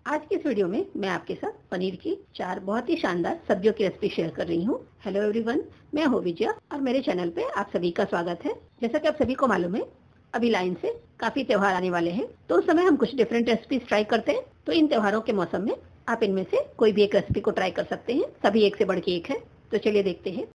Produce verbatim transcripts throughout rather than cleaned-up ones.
आज की इस वीडियो में मैं आपके साथ पनीर की चार बहुत ही शानदार सब्जियों की रेसिपी शेयर कर रही हूँ। हेलो एवरीवन, मैं हूँ विजया और मेरे चैनल पे आप सभी का स्वागत है। जैसा कि आप सभी को मालूम है, अभी लाइन से काफी त्योहार आने वाले हैं, तो उस समय हम कुछ डिफरेंट रेसिपीज ट्राई करते हैं। तो इन त्योहारों के मौसम में आप इनमें से कोई भी एक रेसिपी को ट्राई कर सकते हैं। सभी एक से बढ़ के एक है, तो चलिए देखते हैं।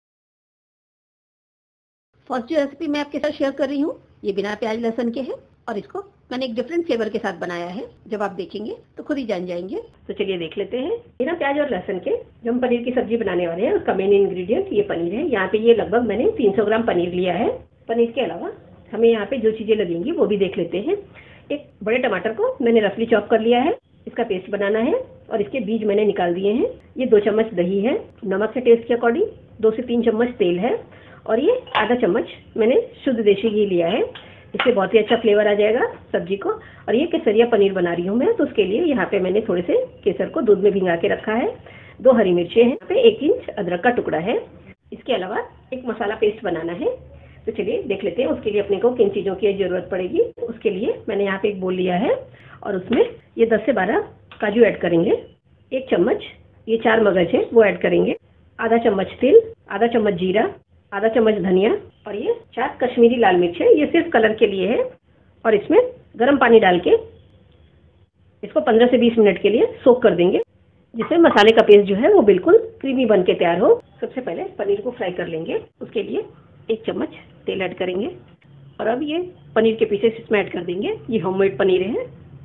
फर्स्ट जो रेसिपी मैं आपके साथ शेयर कर रही हूँ, ये बिना प्याज लहसुन के है और इसको मैंने एक डिफरेंट फ्लेवर के साथ बनाया है। जब आप देखेंगे तो खुद ही जान जाएंगे। तो चलिए देख लेते हैं। बिना प्याज और लहसुन के जो हम पनीर की सब्जी बनाने वाले हैं, उसका मेन इंग्रेडिएंट ये पनीर है। यहाँ पे ये लगभग मैंने तीन सौ ग्राम पनीर लिया है। पनीर के अलावा हमें यहाँ पे जो चीजें लगेंगी वो भी देख लेते हैं। एक बड़े टमाटर को मैंने रफली चॉप कर लिया है, इसका पेस्ट बनाना है और इसके बीज मैंने निकाल दिए हैं। ये दो चम्मच दही है, नमक से टेस्ट के अकॉर्डिंग दो से तीन चम्मच तेल है और ये आधा चम्मच मैंने शुद्ध देसी घी लिया है। इससे बहुत ही अच्छा फ्लेवर आ जाएगा सब्जी को। और ये केसरिया पनीर बना रही हूँ मैं, तो उसके लिए यहाँ पे मैंने थोड़े से केसर को दूध में भिंगा के रखा है। दो हरी मिर्चें हैं, यहाँ पे एक इंच अदरक का टुकड़ा है। इसके अलावा एक मसाला पेस्ट बनाना है, तो चलिए देख लेते हैं उसके लिए अपने को किन चीज़ों की जरूरत पड़ेगी। उसके लिए मैंने यहाँ पे एक बोल लिया है और उसमें ये दस से बारह काजू ऐड करेंगे। एक चम्मच ये चार मगज है वो ऐड करेंगे। आधा चम्मच तेल, आधा चम्मच जीरा, आधा चम्मच धनिया और ये चार कश्मीरी लाल मिर्च है, ये सिर्फ कलर के लिए है। और इसमें गर्म पानी डाल के इसको पंद्रह से बीस मिनट के लिए सोक कर देंगे, जिससे मसाले का पेस्ट जो है वो बिल्कुल क्रीमी बन के तैयार हो। सबसे पहले पनीर को फ्राई कर लेंगे। उसके लिए एक चम्मच तेल ऐड करेंगे और अब ये पनीर के पीसेस इसमें ऐड कर देंगे। ये होममेड पनीर है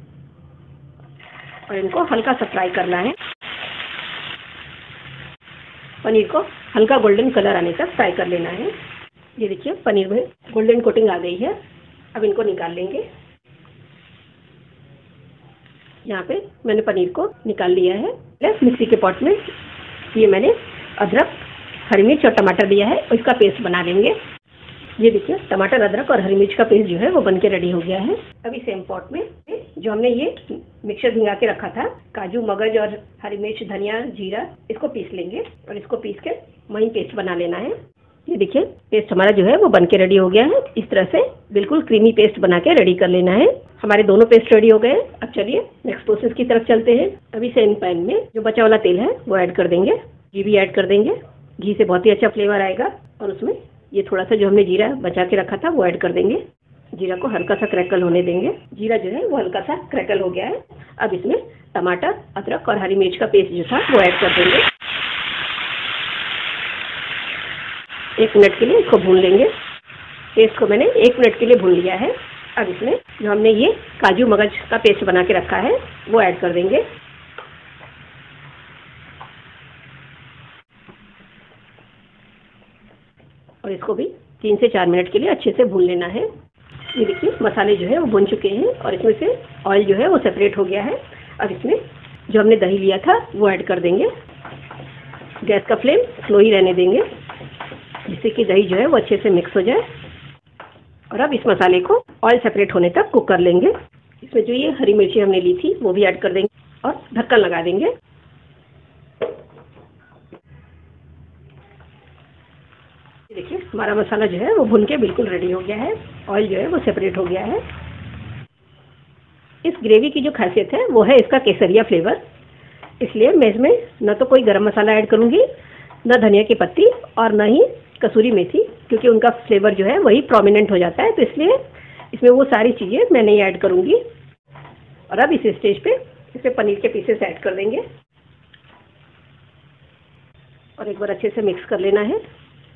और इनको हल्का सा फ्राई करना है। पनीर को हल्का गोल्डन कलर आने तक फ्राई कर लेना है। ये देखिए पनीर में गोल्डन कोटिंग आ गई है। अब इनको निकाल लेंगे। यहाँ पे मैंने पनीर को निकाल लिया है। मिक्सी के पॉट में ये मैंने अदरक, हरी मिर्च और टमाटर लिया है और इसका पेस्ट बना लेंगे। ये देखिए टमाटर, अदरक और हरी मिर्च का पेस्ट जो है वो बन के रेडी हो गया है। अभी सेम पॉट में जो हमने ये मिक्सर भिंगा के रखा था, काजू, मगज और हरी मिर्च, धनिया, जीरा, इसको पीस लेंगे और इसको पीस के महीन पेस्ट बना लेना है। ये देखिए पेस्ट हमारा जो है वो बन के रेडी हो गया है। इस तरह से बिल्कुल क्रीमी पेस्ट बना के रेडी कर लेना है। हमारे दोनों पेस्ट रेडी हो गए। अब चलिए नेक्स्ट प्रोसेस की तरफ चलते हैं। अभी सेम पैन में जो बचा वाला तेल है वो ऐड कर देंगे। घी भी ऐड कर देंगे। घी से बहुत ही अच्छा फ्लेवर आएगा और उसमें ये थोड़ा सा जो हमने जीरा बचा के रखा था वो ऐड कर देंगे। जीरा को हल्का सा क्रैकल होने देंगे। जीरा जो है वो हल्का सा क्रैकल हो गया है। अब इसमें टमाटर, अदरक और हरी मिर्च का पेस्ट जो था वो ऐड कर देंगे। एक मिनट के लिए इसको भून लेंगे। पेस्ट को मैंने एक मिनट के लिए भून लिया है। अब इसमें जो हमने ये काजू, मगज का पेस्ट बना के रखा है वो ऐड कर देंगे। और इसको भी तीन से चार मिनट के लिए अच्छे से भून लेना है। ये देखिए मसाले जो है वो भून चुके हैं और इसमें से ऑयल जो है वो सेपरेट हो गया है। अब इसमें जो हमने दही लिया था वो ऐड कर देंगे। गैस का फ्लेम स्लो ही रहने देंगे, जिससे कि दही जो है वो अच्छे से मिक्स हो जाए। और अब इस मसाले को ऑयल सेपरेट होने तक कुक कर लेंगे। इसमें जो ये हरी मिर्ची हमने ली थी वो भी ऐड कर देंगे और ढक्कन लगा देंगे। देखिए हमारा मसाला जो है वो भून के बिल्कुल रेडी हो गया है। ऑयल जो है वो सेपरेट हो गया है। इस ग्रेवी की जो खासियत है वो है इसका केसरिया फ्लेवर। इसलिए मैं इसमें न तो कोई गरम मसाला ऐड करूँगी, न धनिया की पत्ती और न ही कसूरी मेथी, क्योंकि उनका फ्लेवर जो है वही प्रोमिनेंट हो जाता है। तो इसलिए इसमें वो सारी चीज़ें मैं नहीं ऐड करूँगी। और अब इस स्टेज पे इसमें पनीर के पीसेस ऐड कर देंगे और एक बार अच्छे से मिक्स कर लेना है।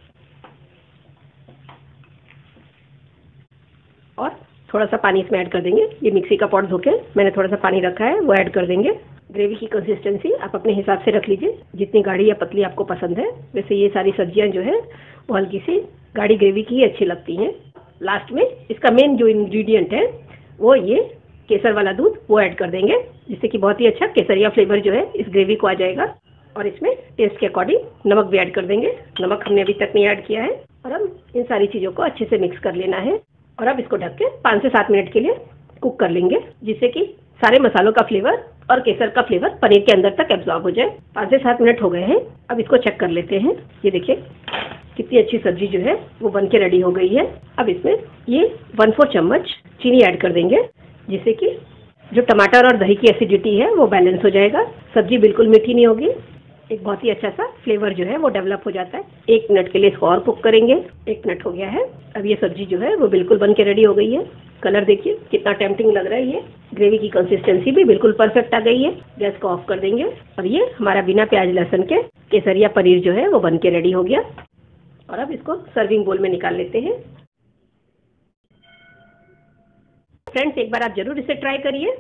और थोड़ा सा पानी इसमें ऐड कर देंगे। ये मिक्सी का पॉट धो के मैंने थोड़ा सा पानी रखा है वो ऐड कर देंगे। ग्रेवी की कंसिस्टेंसी आप अपने हिसाब से रख लीजिए, जितनी गाढ़ी या पतली आपको पसंद है। वैसे ये सारी सब्जियां जो है वो हल्की सी गाढ़ी ग्रेवी की ही अच्छी लगती हैं। लास्ट में इसका मेन जो इंग्रेडिएंट है वो ये केसर वाला दूध वो ऐड कर देंगे, जिससे कि बहुत ही अच्छा केसरिया फ्लेवर जो है इस ग्रेवी को आ जाएगा। और इसमें टेस्ट के अकॉर्डिंग नमक भी ऐड कर देंगे। नमक हमने अभी तक नहीं ऐड किया है। और अब इन सारी चीज़ों को अच्छे से मिक्स कर लेना है और अब इसको ढक के पाँच से सात मिनट के लिए कुक कर लेंगे, जिससे कि सारे मसालों का फ्लेवर और केसर का फ्लेवर पनीर के अंदर तक एब्जॉर्ब हो जाए। पाँच से सात मिनट हो गए हैं। अब इसको चेक कर लेते हैं। ये देखिए कितनी अच्छी सब्जी जो है वो बन के रेडी हो गई है। अब इसमें ये वन फोर चम्मच चीनी ऐड कर देंगे, जिससे कि जो टमाटर और दही की एसिडिटी है वो बैलेंस हो जाएगा। सब्जी बिल्कुल मीठी नहीं होगी, एक बहुत ही अच्छा सा फ्लेवर जो है वो डेवलप हो जाता है। एक मिनट के लिए इसको और कुक करेंगे। एक मिनट हो गया है। अब ये सब्जी जो है वो बिल्कुल बन के रेडी हो गई है। कलर देखिए कितना टेम्पटिंग लग रहा है। ये ग्रेवी की कंसिस्टेंसी भी बिल्कुल परफेक्ट आ गई है। गैस को ऑफ कर देंगे और ये हमारा बिना प्याज लहसुन के केसरिया पनीर जो है वो बन के रेडी हो गया। और अब इसको सर्विंग बोल में निकाल लेते हैं। फ्रेंड्स, एक बार आप जरूर इसे ट्राई करिए।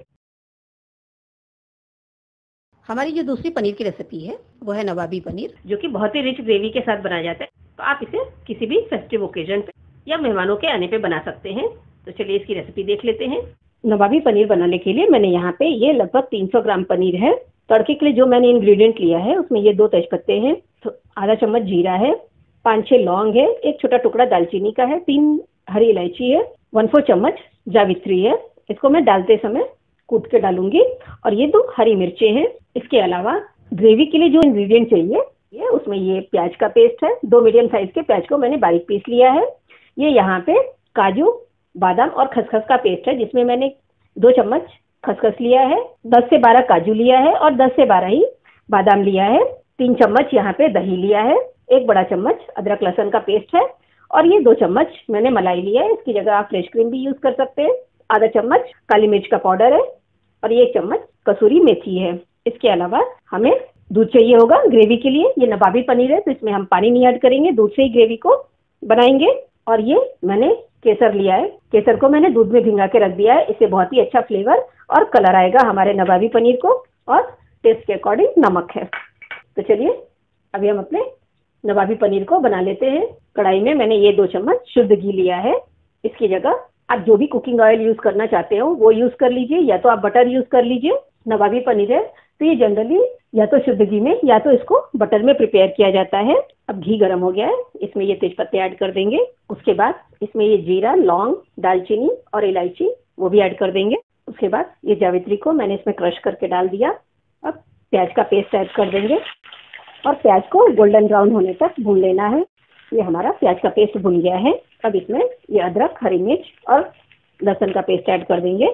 हमारी जो दूसरी पनीर की रेसिपी है वो है नवाबी पनीर, जो कि बहुत ही रिच ग्रेवी के साथ बनाया जाता है। तो आप इसे किसी भी फेस्टिव ओकेजन पे या मेहमानों के आने पे बना सकते हैं। तो चलिए इसकी रेसिपी देख लेते हैं। नवाबी पनीर बनाने के लिए मैंने यहाँ पे ये लगभग तीन सौ ग्राम पनीर है। तड़के के लिए जो मैंने इंग्रेडिएंट लिया है उसमें ये दो तेजपत्ते हैं, तो आधा चम्मच जीरा है, पाँच छः लौंग है, एक छोटा टुकड़ा दालचीनी का है, तीन हरी इलायची है, वन फोर चम्मच जावित्री है। इसको मैं डालते समय कूट के डालूंगी। और ये दो हरी मिर्चें हैं। इसके अलावा ग्रेवी के लिए जो इंग्रेडिएंट चाहिए ये उसमें ये प्याज का पेस्ट है। दो मीडियम साइज के प्याज को मैंने बारीक पीस लिया है। ये यहाँ पे काजू, बादाम और खसखस का पेस्ट है, जिसमें मैंने दो चम्मच खसखस लिया है, दस से बारह काजू लिया है और दस से बारह ही बादाम लिया है। तीन चम्मच यहाँ पे दही लिया है, एक बड़ा चम्मच अदरक लहसुन का पेस्ट है और ये दो चम्मच मैंने मलाई लिया है। इसकी जगह आप फ्रेश क्रीम भी यूज कर सकते हैं। आधा चम्मच काली मिर्च का पाउडर है और ये एक चम्मच कसूरी मेथी है। इसके अलावा हमें दूध चाहिए होगा ग्रेवी के लिए। ये नवाबी पनीर है तो इसमें हम पानी नहीं ऐड करेंगे, दूध से ही ग्रेवी को बनाएंगे। और ये मैंने केसर लिया है। केसर को मैंने दूध में भिंगा के रख दिया है। इससे बहुत ही अच्छा फ्लेवर और कलर आएगा हमारे नवाबी पनीर को। और टेस्ट के अकॉर्डिंग नमक है। तो चलिए अभी हम अपने नवाबी पनीर को बना लेते हैं। कढ़ाई में मैंने ये दो चम्मच शुद्ध घी लिया है। इसकी जगह आप जो भी कुकिंग ऑयल यूज करना चाहते हो वो यूज कर लीजिए, या तो आप बटर यूज कर लीजिए। नवाबी पनीर है तो ये जनरली या तो शुद्ध घी में या तो इसको बटर में प्रिपेयर किया जाता है। अब घी गर्म हो गया है, इसमें ये तेजपत्ते ऐड कर देंगे। उसके बाद इसमें ये जीरा, लौंग, दालचीनी और इलायची वो भी ऐड कर देंगे। उसके बाद ये जावित्री को मैंने इसमें क्रश करके डाल दिया। अब प्याज का पेस्ट ऐड कर देंगे और प्याज को गोल्डन ब्राउन होने तक भून लेना है। ये हमारा प्याज का पेस्ट भुन गया है। अब इसमें ये अदरक, हरी मिर्च और लहसुन का पेस्ट ऐड कर देंगे।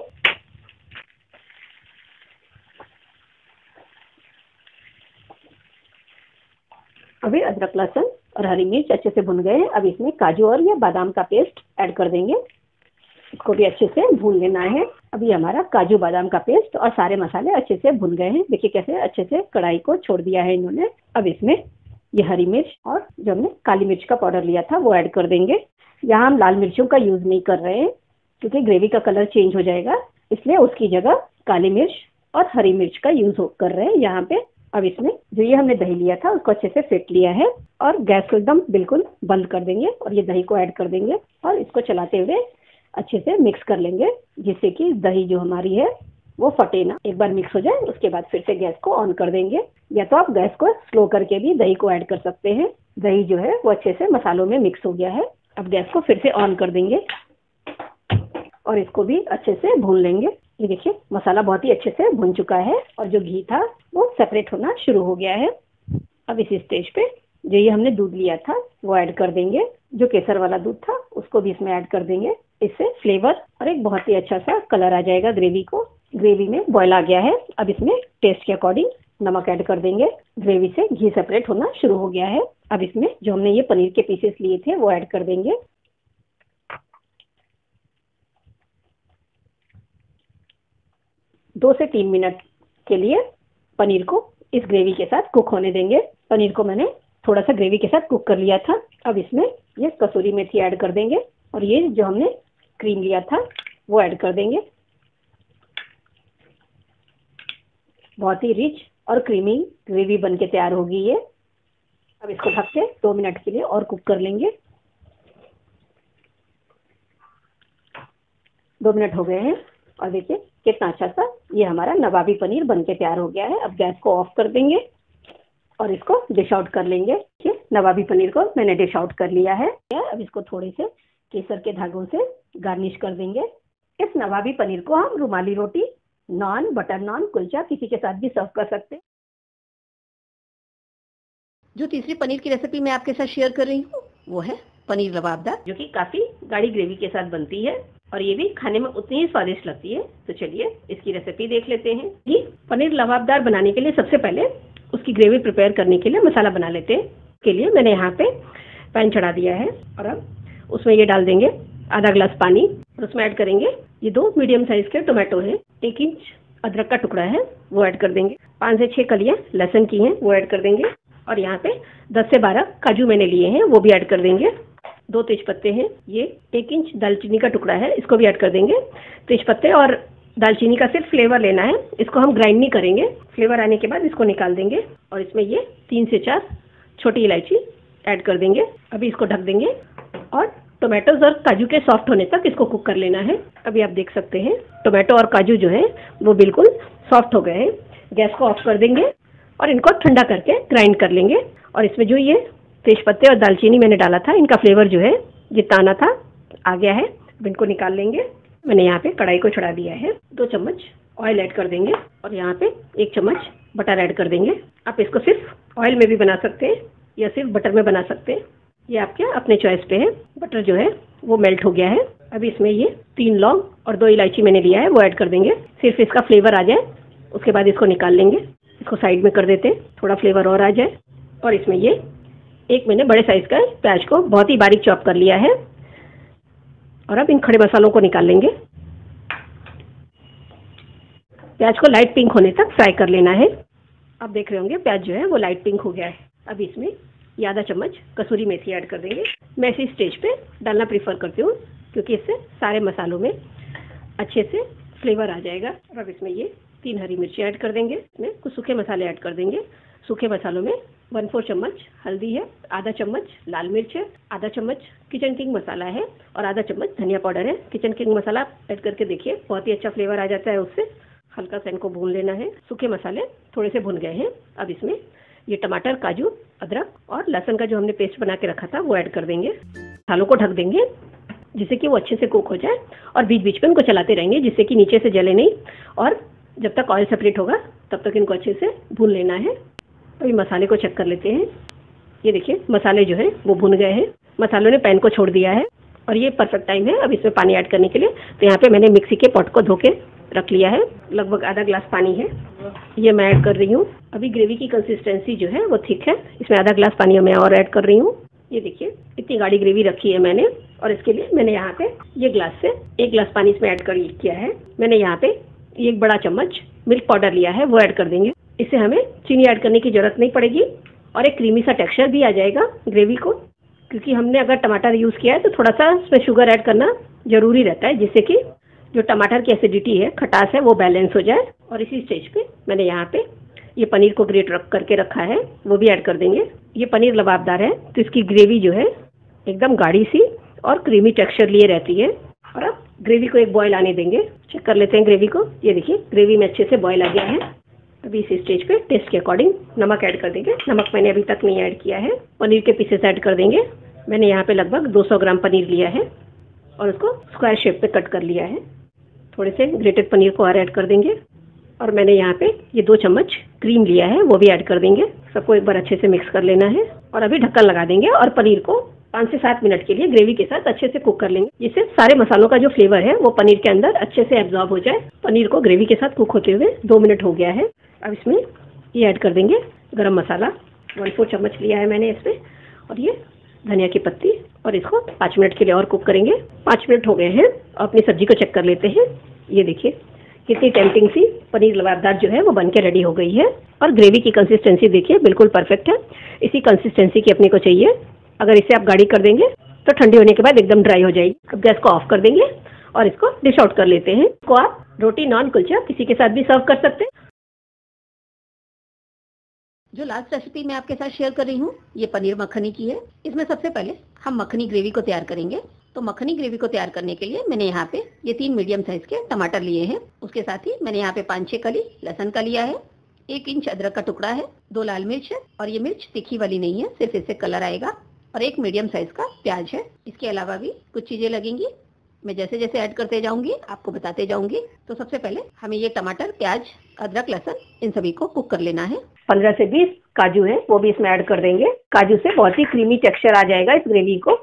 अभी अदरक, लहसुन और हरी मिर्च अच्छे से भुन गए हैं। अब इसमें काजू और ये बादाम का पेस्ट ऐड कर देंगे। इसको भी अच्छे से भून लेना है। अभी हमारा काजू, बादाम का पेस्ट और सारे मसाले अच्छे से भुन गए हैं। देखिए कैसे अच्छे से कढ़ाई को छोड़ दिया है इन्होंने। अब इसमें ये हरी मिर्च और जो हमने काली मिर्च का पाउडर लिया था वो ऐड कर देंगे। यहाँ हम लाल मिर्चों का यूज नहीं कर रहे हैं क्योंकि ग्रेवी का कलर चेंज हो जाएगा, इसलिए उसकी जगह काली मिर्च और हरी मिर्च का यूज कर रहे हैं यहाँ पे। अब इसमें जो ये हमने दही लिया था उसको अच्छे से फेंट लिया है और गैस को एकदम बिल्कुल बंद कर देंगे और ये दही को ऐड कर देंगे और इसको चलाते हुए अच्छे से मिक्स कर लेंगे, जिससे कि दही जो हमारी है वो फटे ना। एक बार मिक्स हो जाए उसके बाद फिर से गैस को ऑन कर देंगे, या तो आप गैस को स्लो करके भी दही को ऐड कर सकते हैं। दही जो है वो अच्छे से मसालों में मिक्स हो गया है। अब गैस को फिर से ऑन कर देंगे और इसको भी अच्छे से भून लेंगे। ये देखिए मसाला बहुत ही अच्छे से भुन चुका है और जो घी था वो सेपरेट होना शुरू हो गया है। अब इस स्टेज पे जो ये हमने दूध लिया था वो ऐड कर देंगे। जो केसर वाला दूध था उसको भी इसमें ऐड कर देंगे। इससे फ्लेवर और एक बहुत ही अच्छा सा कलर आ जाएगा ग्रेवी को। ग्रेवी में बॉयल आ गया है। अब इसमें टेस्ट के अकॉर्डिंग नमक ऐड कर देंगे। ग्रेवी से घी सेपरेट होना शुरू हो गया है। अब इसमें जो हमने ये पनीर के पीसेस लिए थे वो ऐड कर देंगे। दो से तीन मिनट के लिए पनीर को इस ग्रेवी के साथ कुक होने देंगे। पनीर को मैंने थोड़ा सा ग्रेवी के साथ कुक कर लिया था। अब इसमें ये कसूरी मेथी ऐड कर देंगे और ये जो हमने क्रीम लिया था वो ऐड कर देंगे। बहुत ही रिच और क्रीमी ग्रेवी बनके तैयार होगी ये। अब इसको ढक के दो मिनट के लिए और कुक कर लेंगे। दो मिनट हो गए हैं और देखिए कितना अच्छा सा ये हमारा नवाबी पनीर बनके तैयार हो गया है। अब गैस को ऑफ कर देंगे और इसको डिश आउट कर लेंगे। ठीक, नवाबी पनीर को मैंने डिश आउट कर लिया है। अब इसको थोड़े से केसर के धागों से गार्निश कर देंगे। इस नवाबी पनीर को हम रुमाली रोटी, नान, बटर नान, कुलचा किसी के साथ भी सर्व कर सकते हैं। जो तीसरी पनीर की रेसिपी मैं आपके साथ शेयर कर रही हूँ वो है पनीर लबाबदार, जो कि काफी गाढ़ी ग्रेवी के साथ बनती है और ये भी खाने में उतनी ही स्वादिष्ट लगती है। तो चलिए इसकी रेसिपी देख लेते हैं। ये पनीर लबाबदार बनाने के लिए सबसे पहले उसकी ग्रेवी प्रिपेयर करने के लिए मसाला बना लेते हैं। के लिए मैंने यहाँ पे पैन चढ़ा दिया है और अब उसमें ये डाल देंगे आधा ग्लास पानी और उसमें ऐड करेंगे ये दो मीडियम साइज के टोमेटो है, एक इंच अदरक का टुकड़ा है वो ऐड कर देंगे, पाँच से छह कलियां लहसुन की हैं वो ऐड कर देंगे और यहाँ पे दस से बारह काजू मैंने लिए हैं वो भी ऐड कर देंगे। दो तेज पत्ते हैं, ये एक इंच दालचीनी का टुकड़ा है इसको भी ऐड कर देंगे। तेज पत्ते और दालचीनी का सिर्फ फ्लेवर लेना है, इसको हम ग्राइंड नहीं करेंगे। फ्लेवर आने के बाद इसको निकाल देंगे और इसमें ये तीन से चार छोटी इलायची ऐड कर देंगे। अभी इसको ढक देंगे और टोमेटोज और काजू के सॉफ्ट होने तक इसको कुक कर लेना है। अभी आप देख सकते हैं टोमेटो और काजू जो है वो बिल्कुल सॉफ्ट हो गए हैं। गैस को ऑफ कर देंगे और इनको ठंडा करके ग्राइंड कर लेंगे और इसमें जो ये तेजपत्ते और दालचीनी मैंने डाला था इनका फ्लेवर जो है जितना आना था आ गया है। अब इनको निकाल लेंगे। मैंने यहाँ पे कढ़ाई को चढ़ा दिया है, दो चम्मच ऑयल ऐड कर देंगे और यहाँ पे एक चम्मच बटर ऐड कर देंगे। आप इसको सिर्फ ऑयल में भी बना सकते हैं या सिर्फ बटर में बना सकते हैं, ये आपके अपने चॉइस पे है। बटर जो है वो मेल्ट हो गया है। अभी इसमें ये तीन लौंग और दो इलायची मैंने लिया है वो ऐड कर देंगे, सिर्फ इसका फ्लेवर आ जाए उसके बाद इसको निकाल लेंगे। इसको साइड में कर देते हैं, थोड़ा फ्लेवर और आ जाए। और इसमें ये एक मैंने बड़े साइज का प्याज को बहुत ही बारीक चॉप कर लिया है और अब इन खड़े मसालों को निकाल लेंगे। प्याज को लाइट पिंक होने तक फ्राई कर लेना है। आप देख रहे होंगे प्याज जो है वो लाइट पिंक हो गया है। अब इसमें ये आधा चम्मच कसूरी मेथी ऐड कर देंगे। मैं इसी स्टेज पे डालना प्रीफर करती हूँ क्योंकि इससे सारे मसालों में अच्छे से फ्लेवर आ जाएगा। और अब इसमें ये तीन हरी मिर्ची ऐड कर देंगे। इसमें कुछ सूखे मसाले ऐड कर देंगे। सूखे मसालों में वन फोर चम्मच हल्दी है, आधा चम्मच लाल मिर्च है, आधा चम्मच किचन किंग मसाला है और आधा चम्मच धनिया पाउडर है। किचन किंग मसाला ऐड करके देखिए बहुत ही अच्छा फ्लेवर आ जाता है उससे। हल्का सा इनको भून लेना है। सूखे मसाले थोड़े से भुन गए हैं। अब इसमें ये टमाटर, काजू, अदरक और लहसुन का जो हमने पेस्ट बना के रखा था वो ऐड कर देंगे। मसालों को ढक देंगे जिससे कि वो अच्छे से कुक हो जाए और बीच बीच में इनको चलाते रहेंगे जिससे कि नीचे से जले नहीं और जब तक ऑयल सेपरेट होगा तब तक इनको अच्छे से भून लेना है। अभी मसाले को चेक कर लेते हैं। ये देखिए मसाले जो है वो भुन गए हैं, मसालों ने पैन को छोड़ दिया है और ये परफेक्ट टाइम है अब इसमें पानी ऐड करने के लिए। तो यहाँ पे मैंने मिक्सी के पॉट को धो के रख लिया है, लगभग आधा ग्लास पानी है, ये मैं ऐड कर रही हूँ। अभी ग्रेवी की कंसिस्टेंसी जो है वो थिक है, इसमें आधा ग्लास पानी मैं और ऐड कर रही हूँ। ये देखिए इतनी गाढ़ी ग्रेवी रखी है मैंने और इसके लिए मैंने यहाँ पे ये ग्लास से एक ग्लास पानी इसमें ऐड कर किया है। मैंने यहाँ पे एक बड़ा चम्मच मिल्क पाउडर लिया है वो ऐड कर देंगे। इससे हमें चीनी ऐड करने की जरूरत नहीं पड़ेगी और एक क्रीमी सा टेक्सचर भी आ जाएगा ग्रेवी को, क्योंकि हमने अगर टमाटर यूज़ किया है तो थोड़ा सा इसमें शुगर ऐड करना जरूरी रहता है जिससे कि जो टमाटर की एसिडिटी है, खटास है, वो बैलेंस हो जाए। और इसी स्टेज पे मैंने यहाँ पे ये पनीर को ग्रेट रख करके रखा है वो भी ऐड कर देंगे। ये पनीर लबाबदार है तो इसकी ग्रेवी जो है एकदम गाढ़ी सी और क्रीमी टेक्सचर लिए रहती है। और अब ग्रेवी को एक बॉयल आने देंगे, चेक कर लेते हैं ग्रेवी को। ये देखिए ग्रेवी में अच्छे से बॉयल आ गया है। अभी इस स्टेज पे टेस्ट के अकॉर्डिंग नमक ऐड कर देंगे। नमक मैंने अभी तक नहीं ऐड किया है। पनीर के पीसेस ऐड कर देंगे। मैंने यहाँ पे लगभग दो सौ ग्राम पनीर लिया है और उसको स्क्वायर शेप पे कट कर लिया है। थोड़े से ग्रेटेड पनीर को और ऐड कर देंगे और मैंने यहाँ पे ये दो चम्मच क्रीम लिया है वो भी ऐड कर देंगे। सबको एक बार अच्छे से मिक्स कर लेना है और अभी ढक्कन लगा देंगे और पनीर को पाँच से सात मिनट के लिए ग्रेवी के साथ अच्छे से कुक कर लेंगे, जिससे सारे मसालों का जो फ्लेवर है वो पनीर के अंदर अच्छे से एब्जॉर्ब हो जाए। पनीर को ग्रेवी के साथ कुक होते हुए दो मिनट हो गया है। अब इसमें ये ऐड कर देंगे गरम मसाला, वन फोर चम्मच लिया है मैंने इसमें, और ये धनिया की पत्ती, और इसको पाँच मिनट के लिए और कुक करेंगे। पाँच मिनट हो गए हैं और अपनी सब्जी को चेक कर लेते हैं। ये देखिए कितनी टेम्पटिंग सी पनीर लबाबदार जो है वो बन के रेडी हो गई है और ग्रेवी की कंसिस्टेंसी देखिए बिल्कुल परफेक्ट है। इसी कंसिस्टेंसी की अपने को चाहिए। अगर इसे आप गाढ़ी कर देंगे तो ठंडी होने के बाद एकदम ड्राई हो जाएगी। अब गैस को ऑफ कर देंगे और इसको डिश आउट कर लेते हैं। इसको आप रोटी, नान, कुलचा किसी के साथ भी सर्व कर सकते हैं। जो लास्ट रेसिपी मैं आपके साथ शेयर कर रही हूँ ये पनीर मखनी की है। इसमें सबसे पहले हम मखनी ग्रेवी को तैयार करेंगे। तो मखनी ग्रेवी को तैयार करने के लिए मैंने यहाँ पे ये तीन मीडियम साइज के टमाटर लिए हैं। उसके साथ ही मैंने यहाँ पे पाँच छह कली लहसुन का लिया है, एक इंच अदरक का टुकड़ा है, दो लाल मिर्च है और ये मिर्च तीखी वाली नहीं है, सिर्फ इससे कलर आएगा, और एक मीडियम साइज का प्याज है। इसके अलावा भी कुछ चीजें लगेंगी, मैं जैसे जैसे ऐड करते जाऊंगी आपको बताते जाऊंगी। तो सबसे पहले हमें ये टमाटर, प्याज, अदरक, लहसुन इन सभी को कुक कर लेना है। पंद्रह से बीस काजू है वो भी इसमें ऐड कर देंगे। काजू से बहुत ही क्रीमी टेक्सचर आ जाएगा इस ग्रेवी को।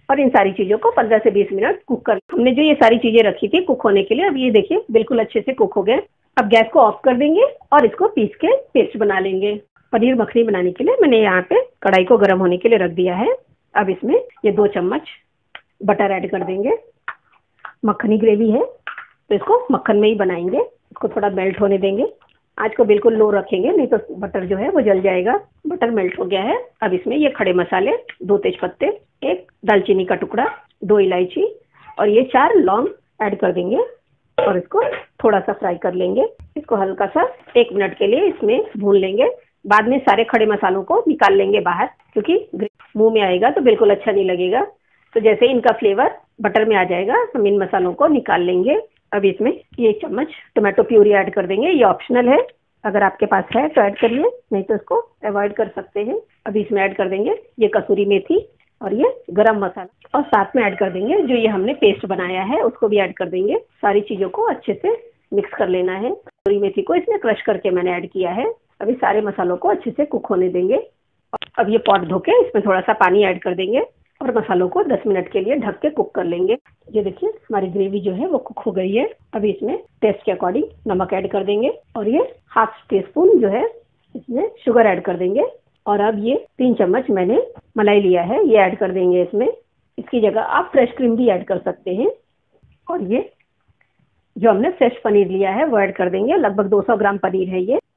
और इन सारी चीजों को पंद्रह से बीस मिनट कुक कर। हमने जो ये सारी चीजें रखी थी कुक होने के लिए, अब ये देखिए बिल्कुल अच्छे से कुक हो गए। अब गैस को ऑफ कर देंगे और इसको पीस के पेस्ट बना लेंगे। पनीर मखनी बनाने के लिए मैंने यहाँ पे कढ़ाई को गर्म होने के लिए रख दिया है। अब इसमें ये दो चम्मच बटर ऐड कर देंगे। मक्खनी ग्रेवी है तो इसको मक्खन में ही बनाएंगे। इसको थोड़ा मेल्ट होने देंगे। आँच को बिल्कुल लो रखेंगे, नहीं तो बटर जो है वो जल जाएगा। बटर मेल्ट हो गया है। अब इसमें ये खड़े मसाले, दो तेज पत्ते, एक दालचीनी का टुकड़ा, दो इलायची और ये चार लौंग ऐड कर देंगे और इसको थोड़ा सा फ्राई कर लेंगे। इसको हल्का सा एक मिनट के लिए इसमें भून लेंगे। बाद में सारे खड़े मसालों को निकाल लेंगे बाहर, क्योंकि मुंह में आएगा तो बिल्कुल अच्छा नहीं लगेगा। तो जैसे इनका फ्लेवर बटर में आ जाएगा हम इन मसालों को निकाल लेंगे। अब इसमें ये एक चम्मच टोमेटो प्यूरी ऐड कर देंगे। ये ऑप्शनल है, अगर आपके पास है तो ऐड करिए, नहीं तो इसको अवॉइड कर सकते हैं। अब इसमें ऐड कर देंगे ये कसूरी मेथी और ये गरम मसाला, और साथ में ऐड कर देंगे जो ये हमने पेस्ट बनाया है उसको भी ऐड कर देंगे। सारी चीज़ों को अच्छे से मिक्स कर लेना है। कसूरी मेथी को इसमें क्रश करके मैंने ऐड किया है। अभी सारे मसालों को अच्छे से कुक होने देंगे। अब ये पॉट धो के इसमें थोड़ा सा पानी ऐड कर देंगे और मसालों को दस मिनट के लिए ढक के कुक कर लेंगे। ये देखिए हमारी ग्रेवी जो है वो कुक हो गई है। अभी इसमें टेस्ट के अकॉर्डिंग नमक ऐड कर देंगे और ये हाफ टी स्पून जो है इसमें शुगर ऐड कर देंगे। और अब ये तीन चम्मच मैंने मलाई लिया है, ये ऐड कर देंगे इसमें। इसकी जगह आप फ्रेश क्रीम भी ऐड कर सकते हैं। और ये जो हमने फ्रेश पनीर लिया है वो ऐड कर देंगे। लगभग दो सौ ग्राम पनीर है ये।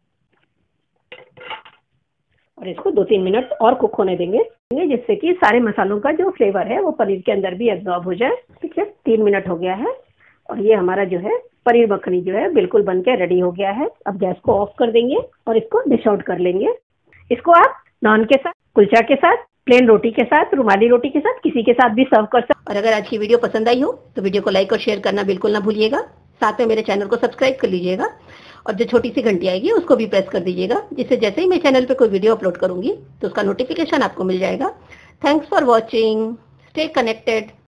और इसको दो तीन मिनट और कुक होने देंगे, जिससे कि सारे मसालों का जो फ्लेवर है वो पनीर के अंदर भी एब्जॉर्ब हो जाए। ठीक है, तीन मिनट हो गया है और ये हमारा जो है पनीर मखनी जो है बिल्कुल बन के रेडी हो गया है। अब गैस को ऑफ कर देंगे और इसको डिश आउट कर लेंगे। इसको आप नान के साथ, कुलचा के साथ, प्लेन रोटी के साथ, रुमाली रोटी के साथ, किसी के साथ भी सर्व कर सकते। और अगर आज की वीडियो पसंद आई हो तो वीडियो को लाइक और शेयर करना बिल्कुल ना भूलिएगा। साथ में मेरे चैनल को सब्सक्राइब कर लीजिएगा और जो छोटी सी घंटी आएगी उसको भी प्रेस कर दीजिएगा, जिससे जैसे ही मैं चैनल पे कोई वीडियो अपलोड करूंगी तो उसका नोटिफिकेशन आपको मिल जाएगा। Thanks for watching, stay connected.